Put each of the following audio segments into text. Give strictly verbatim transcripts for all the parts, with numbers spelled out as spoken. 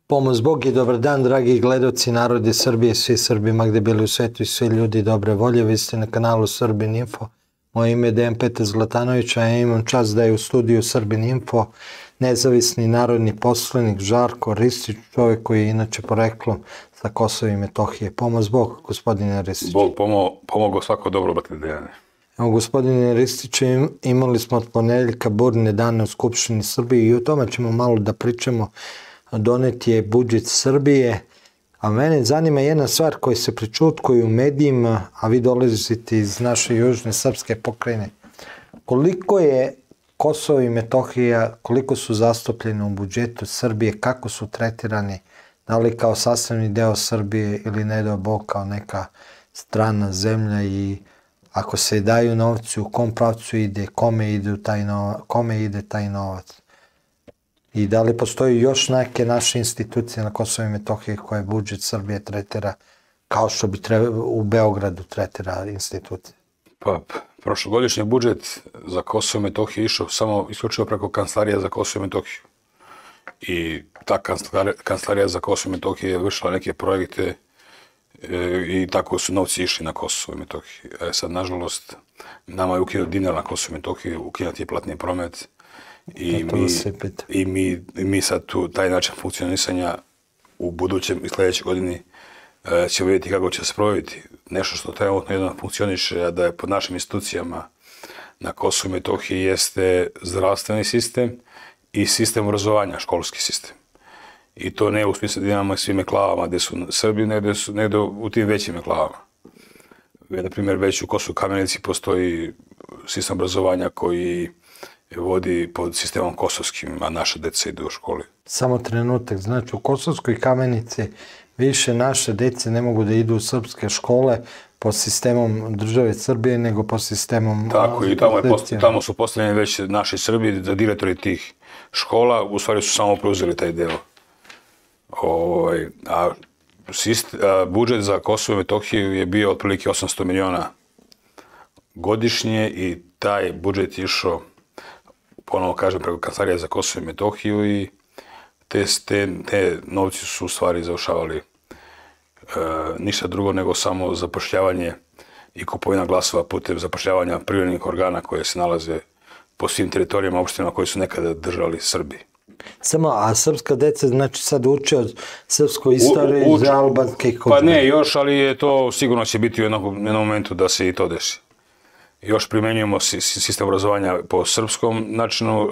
Pomoz Bog i dobar dan, dragi gledoci, narodi Srbije, svi Srbima gde bili u svetu i svi ljudi dobre volje. Vi ste na kanalu Srbin Info. Moje ime je Dejan Petar Zlatanović, a ja imam čast da je u studiju Srbin Info nezavisni narodni poslanik Žarko Ristić, čovjek koji je inače poreklom sa Kosova i Metohije. Pomoz Bog, gospodine Ristić. Bog pomo, pomogao svako dobro, brate Dejane. Evo, gospodine Ristiću, imali smo od ponedeljka burne dane u Skupštini Srbije i o tome ćemo malo da pričamo. Donet je budžet Srbije, a mene zanima jedna stvar koja se prečutkuje u medijima, a vi dolazite iz naše južne srpske pokrajine. Koliko je Kosovo i Metohija, koliko su zastupljeni u budžetu Srbije, kako su tretirani, da li kao sastavni deo Srbije ili ne dao Bog kao neka strana zemlja, i ako se daju novci, u kom pravcu ide, kome ide taj novac, kome ide taj novac? I da li postoji još neke naše institucije na Kosovo i Metohiji koje budžet Srbije tretira kao što bi treba, u Beogradu tretira institucije? Pa, prošlogodišnji budžet za Kosovo i Metohiju išao samo isključivo preko Kancelarija za Kosovo i Metohiju. I ta Kancelarija za Kosovo i Metohiju je vršila neke projekte e, i tako su novci išli na Kosovo i Metohiju. E sad, nažalost, nama je ukinut dinar na Kosovo i Metohiju, ukinut je platni promet. I mi, i, mi, I mi sad tu, taj način funkcionisanja u budućem i sljedećoj godini e, ćemo vidjeti kako će se provjeriti. Nešto što trenutno jedno funkcioniše, a da je pod našim institucijama na Kosovu i Metohiji jeste zdravstveni sistem i sistem obrazovanja, školski sistem. I to ne u smislu da imamo svim eklavama gdje su Srbi, nego, su, nego u tim većim eklavama. Na primjer, već u Kosovu Kamenici postoji sistem obrazovanja koji vodi pod sistemom kosovskim, a naša deca idu u školi. Samo trenutak, znači u Kosovskoj Kamenici više naše dece ne mogu da idu u srpske škole po sistemom države Srbije, nego po sistemom... Tako, i tamo, je post, tamo su postavljeni već naši Srbi, da direktori tih škola, u stvari su samo preuzeli taj deo. Ovaj, a, sist, a budžet za Kosovo i Metohiju je bio otprilike osamsto miliona godišnje i taj budžet je išao, ponovo kažem, preko Kancelarija za Kosovo i Metohiju, i te, te, te novci su u stvari završavali e, ništa drugo nego samo zapošljavanje i kupovina glasova putem zapošljavanja privrednih organa koje se nalaze po svim teritorijama opštinama koje su nekada držali Srbi. Samo, a srpska deca znači sad uče od srpskoj istorije iz albanskih... Pa ne, još, ali je to sigurno će biti u jednom, jednom momentu da se i to desi. Još primjenjujemo sistem obrazovanja po srpskom načinu,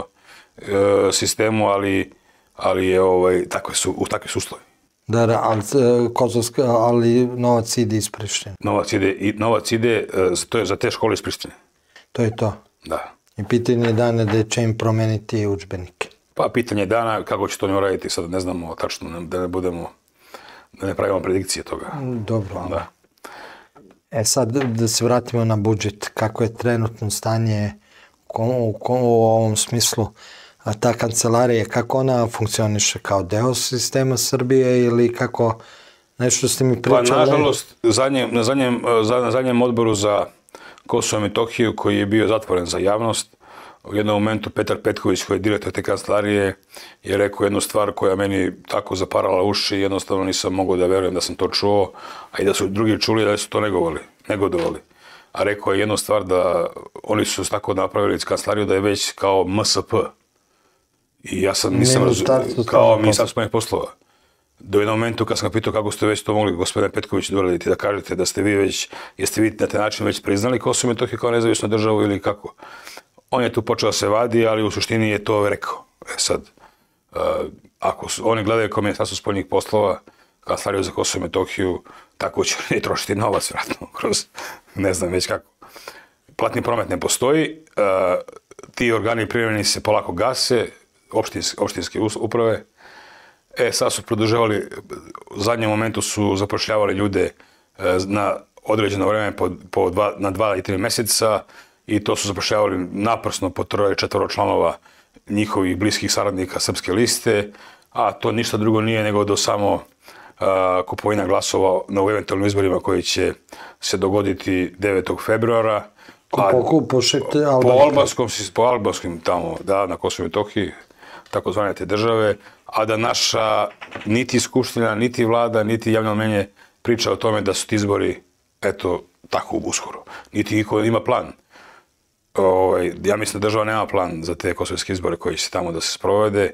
sistemu, ali, ali je ovaj, takve su, u takve su uslovi. Da, da, ali, Kosovska, ali novac ide iz Prištine. Novac ide, i novac ide, to je za te škole iz Prištine. To je to? Da. I pitanje je dana da će im promeniti udžbenike. Pa pitanje dana, kako će to ne uraditi, sad ne znamo tačno, da ne budemo, da ne pravimo predikcije toga. Dobro. Da. E sad da se vratimo na budžet, kako je trenutno stanje u, u, u ovom smislu, a ta kancelarija, kako ona funkcioniše, kao deo sistema Srbije ili kako nešto ste mi pričali? Pa nažalost, zadnje, na, zadnjem, na zadnjem odboru za Kosovo i Metohiju, koji je bio zatvoren za javnost, u jednom momentu Petar Petković, koji je direktor te kancelarije, je rekao jednu stvar koja meni tako zaparala uši, jednostavno nisam mogao da verujem da sam to čuo, a i da su drugi čuli da su to negovali, negodovali. A rekao je jednu stvar, da oni su tako napravili iz kancelariju da je već kao M S P. I ja sam nisam razumio, kao ministarstvo spoljnih poslova. Do jednom momentu kad sam ga pitao kako ste već to mogli, gospodine Petković, doraditi, da kažete da ste vi već, jeste vi na taj način već priznali Kosovo i Metohiju kao nezavisnu državu ili kako? On je tu počeo da se vadi, ali u suštini je to rekao. E sad, uh, ako su, oni gledaju kao ministarstvo spoljnih poslova, Kancelariju za Kosovo i Metohiju, tako će oni trošiti novac, vratno, kroz ne znam već kako. Platni promet ne postoji, uh, ti organi privremeni se polako gase, opštins, opštinske uprave. E, sad su produžavali, u zadnjem momentu su zapošljavali ljude uh, na određeno vreme po, po dva, na dva i tri mjeseca, i to su zapošljavali naprsno po troje, četvoro članova njihovih bliskih saradnika Srpske liste, a to ništa drugo nije nego do samo uh, kupovina glasova na eventualnim izborima koji će se dogoditi devetog februara. Po, po, po, po albanskom, po albanskim tamo, da, na Kosovo i Metohiji, takozvane te države, a da naša niti skupština, niti vlada, niti javno mnjenje priča o tome da su ti izbori, eto, tako uskoro. Niti niko ima plan. Ovaj, ja mislim da država nema plan za te kosovske izbore koji će tamo da se sprovede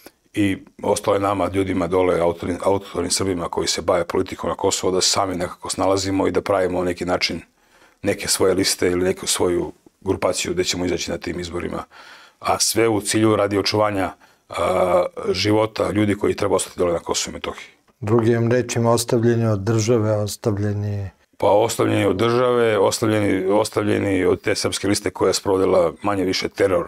i ostalo je nama, ljudima dole, autotornim Srbima koji se bave politikom na Kosovo, da se sami nekako snalazimo i da pravimo neki način neke svoje liste ili neku svoju grupaciju gde ćemo izaći na tim izborima. A sve u cilju radi očuvanja a, života ljudi koji treba ostati dole na Kosovo i Metohiji. Drugim rečima, ostavljeni od države, ostavljeni... Pa ostavljeni od države, ostavljeni, ostavljeni od te srpske liste koja je sprovodila manje više teror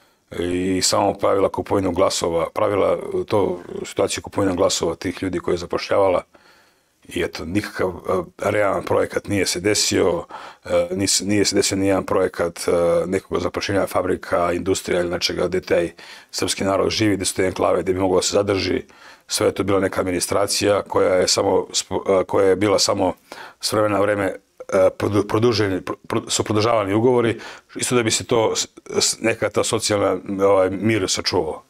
i samo pravila kupovinu glasova, pravila to situaciju kupovinu glasova tih ljudi koje je zapošljavala. I eto, nikakav realan projekat nije se desio, nije se desio nijedan projekat nekog zapošljenja fabrika, industrija ili nečega gde taj srpski narod živi, gde su te enklave, gde bi moglo da se zadrži. Sve je to bila neka administracija koja je, samo, koja je bila samo s vremena na vreme produženi, su produžavani ugovori, isto da bi se to neka ta socijalna ovaj, mir sačuvao.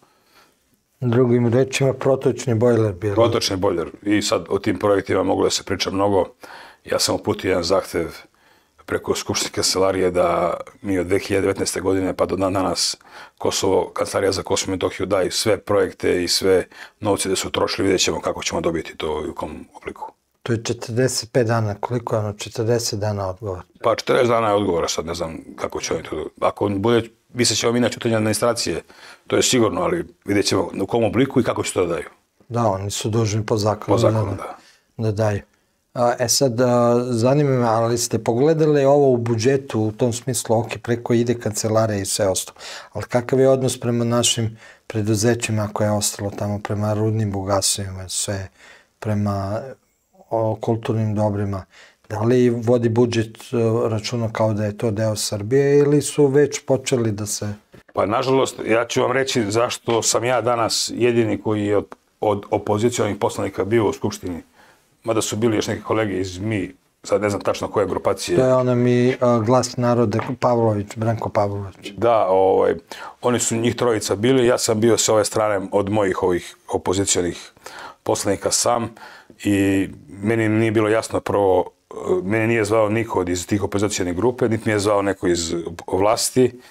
Drugim rečima, protočni bojler bio. Protočni bojler. I sad o tim projektima mogu da se priča mnogo. Ja sam uputio jedan zahtev preko Skupštinske kancelarije da mi od dve hiljade devetnaeste. godine pa do danas Kosovo, Kancelarija za Kosovo i Metohiju daje sve projekte i sve novce da su trošili, vidjet ćemo kako ćemo dobiti to i u kom obliku. To je četrdeset pet dana, koliko je ono, četrdeset dana odgovor? Pa četrdeset dana je odgovora, sad ne znam kako će oni to... Ako bude, mislit ćemo mi na čutanje administracije, to je sigurno, ali vidjet ćemo u kom obliku i kako će to da daju. Da, oni su dužni po zakonu, po zakonu da, da. da daju. E sad, zanima me, ali ste pogledali ovo u budžetu, u tom smislu, ok, preko ide kancelarija i sve ostalo, ali kakav je odnos prema našim preduzećima koje je ostalo tamo, prema rudnim bogatstvima, sve, prema o kulturnim dobrima? Da li vodi budžet računa kao da je to deo Srbije ili su već počeli da se... Pa nažalost, ja ću vam reći zašto sam ja danas jedini koji je od, od opozicijalnih poslanika bio u Skupštini, mada su bili još neki kolege iz mi, sad ne znam tačno koje grupacije. To je ono mi uh, Glas naroda, Pavlović, Branko Pavlović. Da, ovaj, oni su njih trojica bili, ja sam bio sa ove strane od mojih ovih opozicijalnih poslanika sam i meni nije bilo jasno prvo, meni nije zvao niko iz tih opozicijalnih grupe, niti mi je zvao neko iz vlasti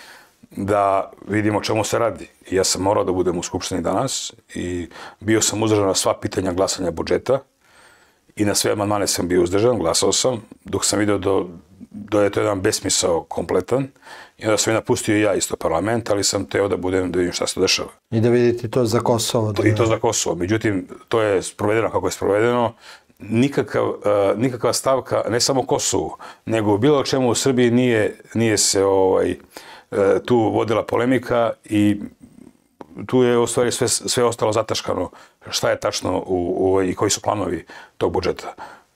da vidimo o čemu se radi. I ja sam morao da budem u Skupštini danas i bio sam uzdržan na sva pitanja glasanja budžeta i na sve amandmane sam bio uzdržan, glasao sam, dok sam vidio da, da je to jedan besmisao kompletan i onda sam i napustio i ja isto parlament, ali sam teo da budem, da vidim šta se to dešava. I da vidite to za Kosovo. Da I to za Kosovo. Međutim, to je sprovedeno kako je sprovedeno. Nikakav, uh, nikakva stavka, ne samo Kosovu, nego bilo o čemu u Srbiji nije, nije se ovaj, uh, tu vodila polemika i tu je u stvari sve, sve ostalo zataškano šta je tačno u, u, i koji su planovi tog budžeta.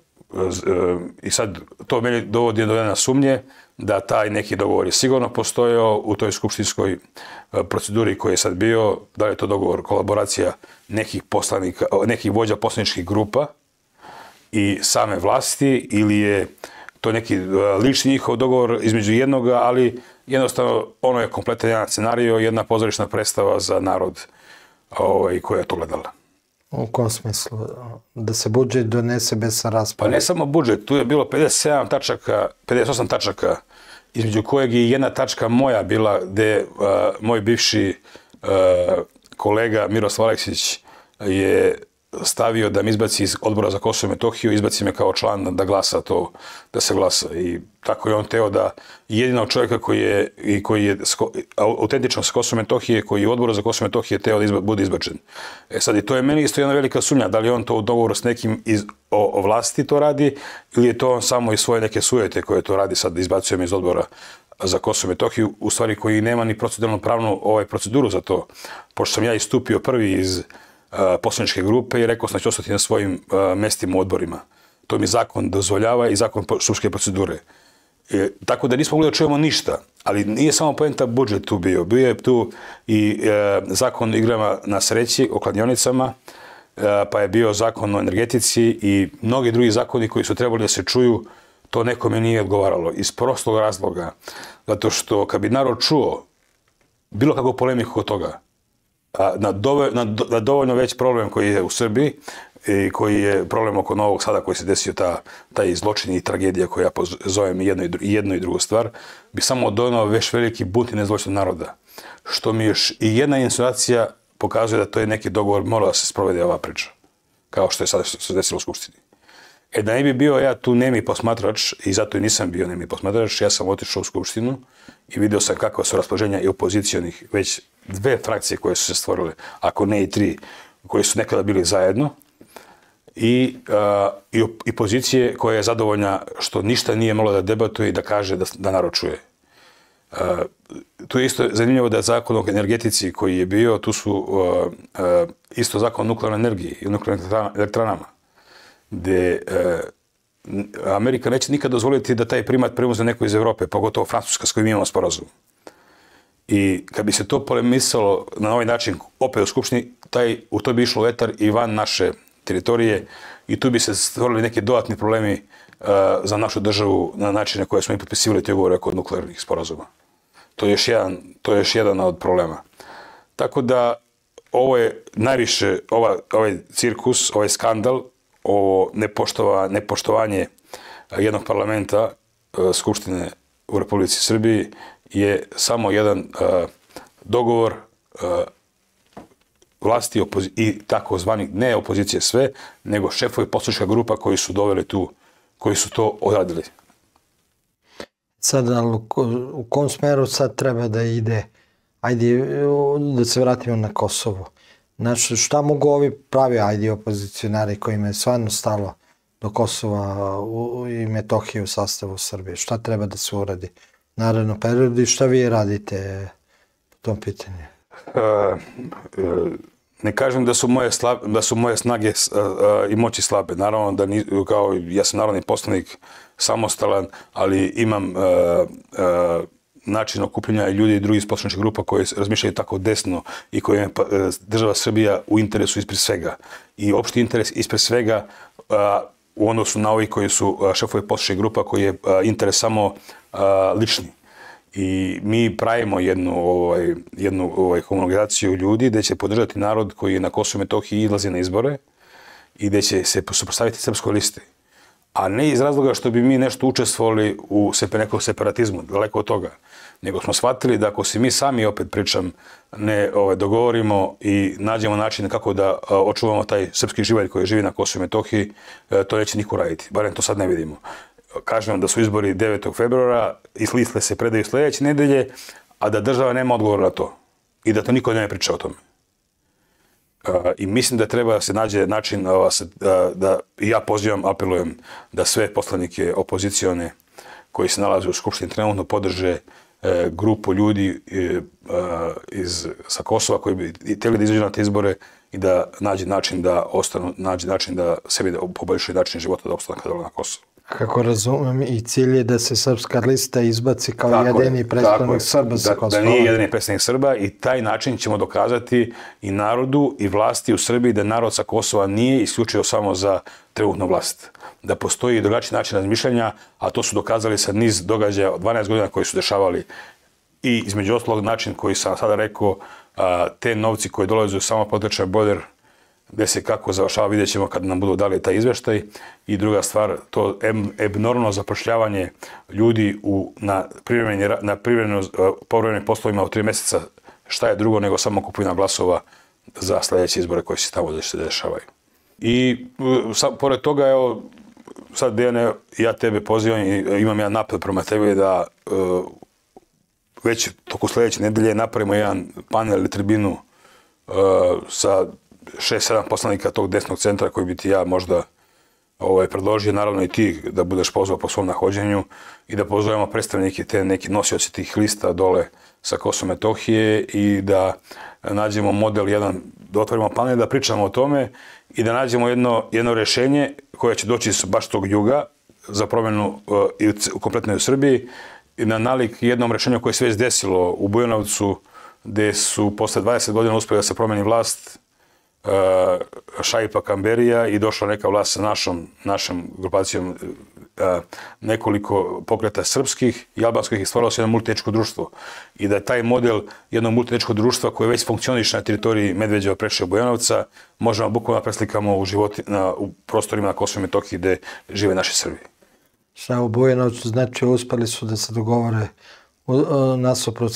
I sad to meni dovodi do jedne sumnje da taj neki dogovor je sigurno postojao u toj skupštinskoj proceduri koji je sad bio, da li je to dogovor, kolaboracija nekih poslanika, nekih vođa poslaničkih grupa i same vlasti ili je to neki lični njihov dogovor između jednoga, ali jednostavno ono je kompletan jedan scenario, jedna pozorišna predstava za narod ovaj, koja je to gledala. U kom smislu? Da se budžet donese bez rasprave? Pa ne samo budžet, tu je bilo pedeset sedam tačaka, pedeset osam tačaka, između kojeg je jedna tačka moja bila gde uh, moj bivši uh, kolega Miroslav Aleksić je stavio da mi izbaci iz Odbora za Kosovo i Metohiju, izbaci me kao član da glasa to, da se glasa. I tako je on teo da jedinog čovjeka koji je, i koji je autentično sa Kosovo i Metohije, koji je u Odboru za Kosovo i Metohije teo da izba, bude izbačen. E sad, i to je meni isto jedna velika sumnja, da li on to u dogovoru s nekim iz, o, o vlasti to radi, ili je to on samo iz svoje neke sujete koje to radi, sad izbacujem iz Odbora za Kosovo i Metohiju, u stvari koji nema ni proceduralnu pravnu ovaj, proceduru za to, pošto sam ja istupio prvi iz poslaničke grupe i rekao sam da ću ostati na svojim uh, mestima u odborima. To mi zakon dozvoljava i zakon skupštinske procedure. E, tako da nismo mogli da čujemo ništa, ali nije samo poenta budžet tu bio. Bio je tu i e, zakon o igrama na sreći, o kladionicama, e, pa je bio zakon o energetici i mnogi drugi zakoni koji su trebali da se čuju, to nekome nije odgovaralo. Iz prostog razloga. Zato što kad bi narod čuo bilo kakvu polemiku od toga, na, dove, na, na dovoljno već problem koji je u Srbiji i koji je problem oko Novog Sada koji se desio ta, taj zločin i tragedija koja ja zovem i jedno i, dru, i jedno i drugu stvar, bi samo donao već veliki bunt i nezločin naroda. Što mi još i jedna insinuacija pokazuje da to je neki dogovor, mora da se sprovede ova priča, kao što je sada što se desilo u Skupštini. E da ne bi bio ja tu nemi posmatrač, i zato i nisam bio nemi posmatrač, ja sam otišao u Skupštinu i vidio sam kakva su raspoloženja i opozicijonih, već dve frakcije koje su se stvorile, ako ne i tri, koje su nekada bili zajedno, i, uh, i, i pozicije koja je zadovoljna što ništa nije mogla da debatuje i da kaže da, da narod čuje. Uh, tu je isto zanimljivo da je zakon o energetici koji je bio, tu su uh, uh, isto zakon o nuklearnoj energiji i nuklearnim elektranama, gde uh, Amerika neće nikad dozvoliti da taj primat preuzme neko iz Evrope, pogotovo Francuska s kojim imamo sporazum. I kad bi se to polemisalo na ovaj način opet u Skupštini, taj, u to bi išlo etar i van naše teritorije i tu bi se stvorili neki dodatni problemi uh, za našu državu na načine koje smo i potpisivali te ugovore kod nuklearnih sporazuma. To je još jedan, to je još jedan od problema. Tako da ovo je najviše, ova, ovaj cirkus, ovaj skandal, ovo nepoštova, nepoštovanje jednog parlamenta, uh, Skupštine u Republici Srbiji, je samo jedan uh, dogovor uh, vlasti i takozvani, ne opozicije sve, nego šefovi poslanička grupa koji su doveli tu, koji su to odradili. Sad, ali u kom smeru sad treba da ide, ajde da se vratimo na Kosovo. Znači, šta mogu ovi pravi, ajde, opozicionari kojima je stvarno stalo do Kosova i Metohije u sastavu Srbije? Šta treba da se uradi naredno periodu i šta vi radite po tom pitanju? Uh, uh, ne kažem da su moje, slab, da su moje snage uh, uh, i moći slabe. Naravno da ni, kao ja sam narodni poslanik samostalan, ali imam uh, uh, način okupljanja ljudi i drugih poslaničkih grupa koji razmišljaju tako desno i koji je uh, država Srbija u interesu ispred svega. I opšti interes ispred svega uh, u odnosu na ovi koji su uh, šefovi poslaničkih grupa koji je uh, interes samo uh, lični. I mi pravimo jednu, ovaj, jednu ovaj, homologizaciju ljudi gde će podržati narod koji je na Kosovu i Metohiji izlazi na izbore i gde će se suprotstaviti srpskoj listi. A ne iz razloga što bi mi nešto učestvovali u nekom separatizmu, daleko od toga. Nego smo shvatili da ako se mi sami, opet pričam, ne ovaj, dogovorimo i nađemo način kako da a, očuvamo taj srpski živalj koji živi na Kosovu i Metohiji, a, to neće niko raditi. Barem to sad ne vidimo. Kažem da su izbori devetog februara i liste se predaju sledeće nedelje, a da država nema odgovora na to. I da to niko ne priča o tome. Uh, I mislim da treba da se nađe način uh, da, i ja pozivam, apelujem da sve poslanike opozicione koji se nalaze u Skupštini trenutno podrže uh, grupu ljudi uh, iz, sa Kosova koji bi htjeli da izađu na te izbore i da nađe način da ostanu, nađe način da sebi da poboljšaju način života da ostanu kada na Kosovu. Kako razumem, i cilj je da se srpska lista izbaci kao tako jedini predstavnik Srba sa Kosova. Da, da nije jedini predstavnik Srba i taj način ćemo dokazati i narodu i vlasti u Srbiji da narod sa Kosova nije isključio samo za trenutnu vlast. Da postoji drugačiji način razmišljanja, a to su dokazali sa niz događaja od dvanaest godina koji su dešavali i između ostalog način koji sam sada rekao, a, te novci koji dolaze u samo potrečan boder gde se kako završava, vidjet ćemo kad nam budu dali taj izveštaj. I druga stvar, to enormno zapošljavanje ljudi u, na privremenim na privremeno, povremenim poslovima u tri mjeseca, šta je drugo nego samo kupovina glasova za sljedeće izbore koji se tamo se dešavaju. I sad, pored toga, evo, sad Dejane, ja tebe pozivam i imam jedan napad prema tebi da uh, već toko sljedeće nedelje napravimo jedan panel ili tribinu uh, sa šest sedam poslanika tog desnog centra koji bi ti ja možda ovaj, predložio, naravno i ti da budeš pozvao po svom nahođenju i da pozovemo predstavnike, te neki nosioci tih lista dole sa Kosova i Metohije i da nađemo model jedan, da otvorimo panel, da pričamo o tome i da nađemo jedno, jedno rješenje koje će doći baš tog juga za promjenu uh, i u kompletnoj Srbiji i na nalik jednom rješenju koje se već desilo u Bujanovcu gde su posle dvadeset godina uspjeli da se promeni vlast Šaipa Kamberija i došla neka vlast sa našom, našom grupacijom nekoliko pokreta srpskih i albanskih i stvaralo se jedno multietničko društvo. I da je taj model jednog multietničkog društva koje već funkcioniše na teritoriji Medveđeva, Preševa, Bujanovca, možemo bukvalno preslikamo u, životi, na, u prostorima na Kosovu i Metohiji gde žive naši Srbi. Šta u Bujanovcu znači uspeli su da se dogovore nasuprot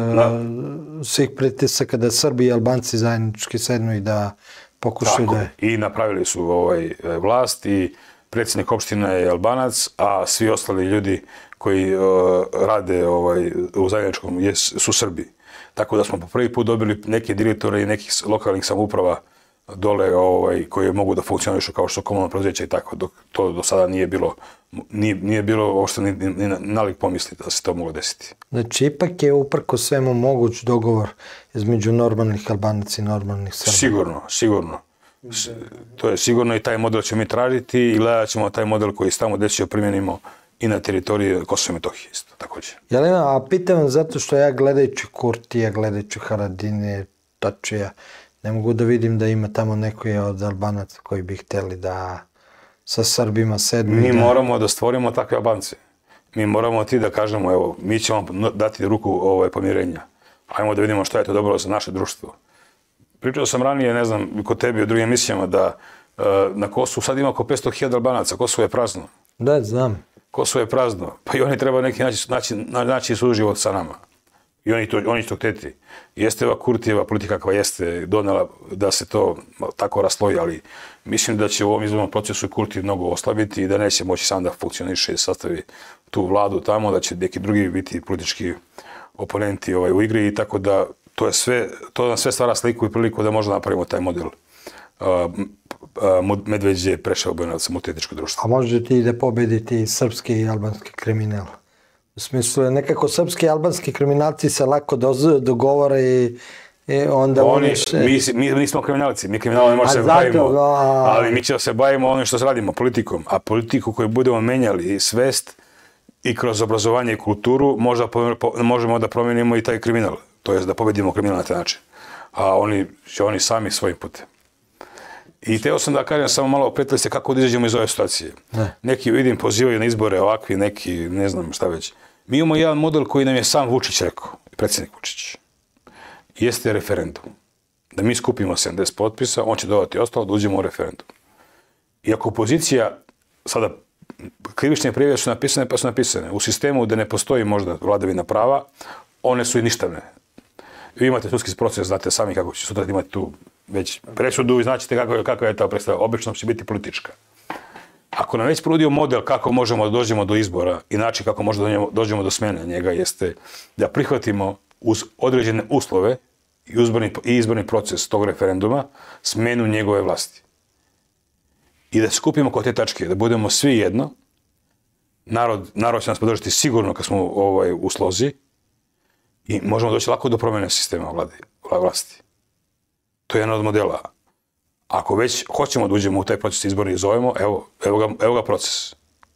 svih pritisaka da Srbi i Albanci zajednički sednu i da pokušaju da je... I napravili su ovaj, vlast i predsjednik opština je Albanac, a svi ostali ljudi koji uh, rade ovaj, u zajedničkom je, su Srbi. Tako da smo po prvi put dobili neke direktore i nekih lokalnih samouprava dole ovaj, koji mogu da funkcionišu kao što komunalno preduzeće i tako. Dok to do sada nije bilo, nije, nije bilo uopšte ni, ni, ni nalik pomisliti da se to moglo desiti. Znači, ipak je uprko svemu moguć dogovor između normalnih Albanaca i normalnih Srba. Sigurno, sigurno. To je sigurno i taj model ćemo mi tražiti i gledat ćemo taj model koji se tamo desio primjenimo i na teritoriji Kosova i Metohije isto, također. Jelena, a pitam zato što ja gledajući Kurtija, gledajući Haradine, Tačija, ne mogu da vidim da ima tamo neko je od Albanaca koji bi htjeli da sa Srbima sednu. Mi da... moramo da stvorimo takve Albance. Mi moramo ti da kažemo, evo, mi ćemo dati ruku ovaj, pomirenja. Ajmo da vidimo što je to dobro za naše društvo. Pričao sam ranije, ne znam, kod tebi u drugim emisijama da uh, na Kosovu sad ima oko petsto hiljada Albanaca. Kosovo je prazno. Da, znam. Kosovo je prazno. Pa i oni treba neki naći, naći, naći suživot sa nama. I oni, to, oni će to htjeti. Jeste ova Kurtijeva politika koja jeste donela da se to tako rasloji, ali mislim da će u ovom izbornom procesu Kurti mnogo oslabiti i da neće moći sam da funkcioniše i sastavi tu vladu tamo, da će neki drugi biti politički oponenti ovaj, u igri i tako da to je sve, to nam sve stvara sliku i priliku da možda napravimo taj model uh, uh, Medveđe, Preševa, Bujanovac, multietničko društvo. A možete i da pobediti srpski i albanski kriminal? U smislu, nekako srpski i albanski kriminalci se lako dogovore i, i onda... Oni, še... mi, mi, mi nismo kriminalci, mi kriminalno ne možemo se bavimo, a... ali mi ćemo se bavimo onim što se radimo, politikom. A politiku koju budemo menjali, svest i kroz obrazovanje i kulturu, možda, možemo da promijenimo i taj kriminal. To je da pobedimo kriminal na taj način. A oni će oni sami svojim putem. I teo sam da kažem samo malo pretili se kako da izađemo iz ove situacije. Ne. Neki vidim pozivaju na izbore ovakvi, neki ne znam šta već. Mi imamo jedan model koji nam je sam Vučić rekao, predsjednik Vučić. Jeste referendum. Da mi skupimo sedamdeset potpisa, on će dodati ostalo da uđemo u referendum. I ako opozicija, sada krivične prijave su napisane pa su napisane, u sistemu gde ne postoji možda vladavina prava, one su i ništavne. Vi imate sudski proces, znate sami kako će sutra imati tu već presudu i značite kako, kako je ta predstava. Obično će biti politička. Ako nam već ponudio model kako možemo da dođemo do izbora i način kako možemo da dođemo do smene njega jeste da prihvatimo uz određene uslove i izborni, i izborni proces tog referenduma smenu njegove vlasti. I da skupimo kod te tačke, da budemo svi jedno, narod, narod će nas podržati sigurno kad smo ovaj, u slozi i možemo doći lako do promjene sistema vlade, vlasti. To je jedan od modela. Ako već hoćemo da uđemo u taj proces izborni i zovemo, evo, evo, ga, evo ga proces.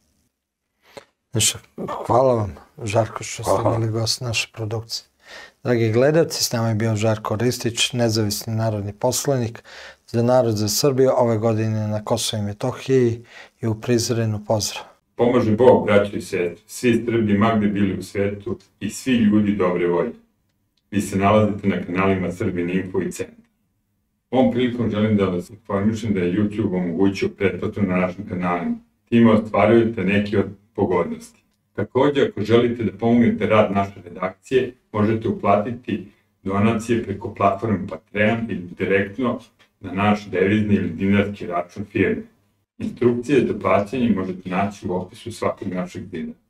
Znači, hvala vam, Žarko, što ste bili gost naše produkcije. Dragi gledalci, s nama je bio Žarko Ristić, nezavisni narodni poslanik za narod za Srbiju, ove godine na Kosovu i Metohiji i u Prizrenu. Pozdrav. Pomože Bog, braći i sestri, svi Srbi magde bili u svetu i svi ljudi dobre volje. Vi se nalazite na kanalima Srbin Info i Centar. Ovom prilikom želim da vas informišem da je YouTube omogućio pretplatu na našim kanalima. Time ostvarujete neke od pogodnosti. Također, ako želite da pomognete rad naše redakcije, možete uplatiti donacije preko platforme Patreon ili direktno na naš devizni ili dinarski račun firme. Instrukcije za plaćanje možete naći u opisu svakog našeg videa.